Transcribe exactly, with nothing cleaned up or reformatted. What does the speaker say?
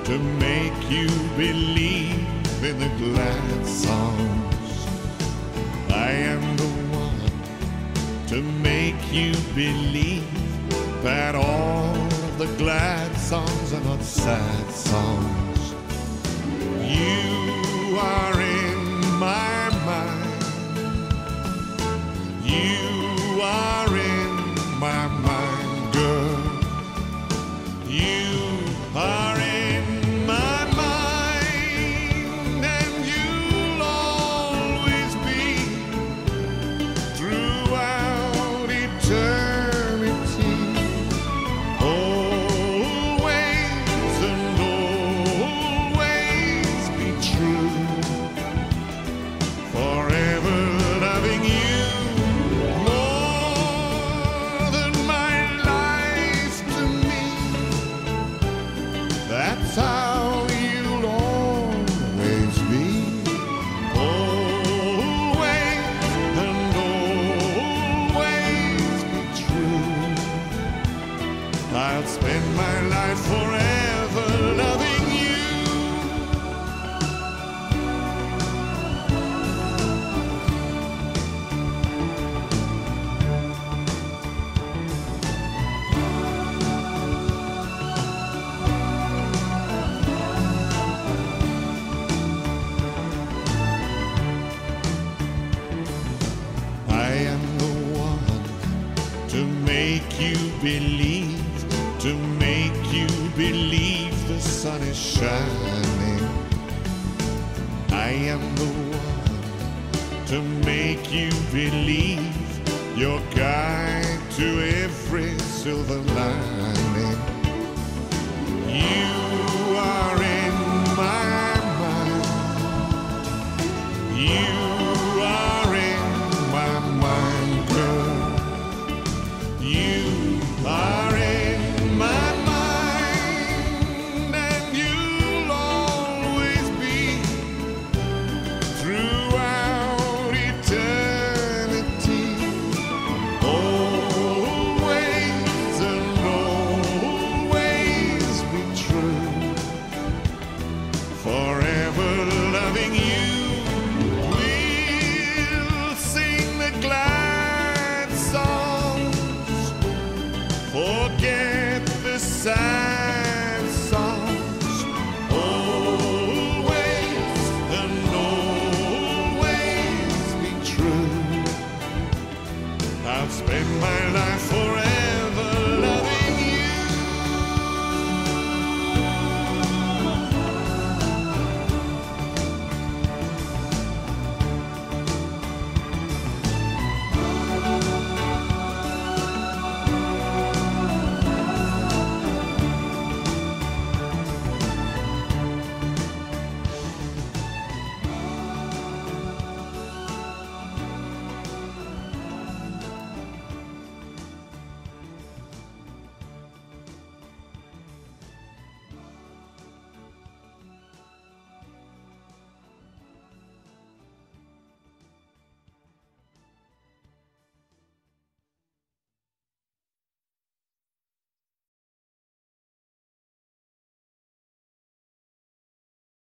to make you believe in the glad songs. I am the one to make you believe that all of the glad songs are not sad songs. You are in my mind. You are in my mind, girl. You are in my mind, and you'll always be throughout eternity. Always and always be true. Forever loving you more than my life to me. That's how you'll always be. Always and always be true. I'll spend my life forever loving you. I am the one to make you believe, to make you believe the sun is shining. I am the one to make you believe, your guide to every silver lining. You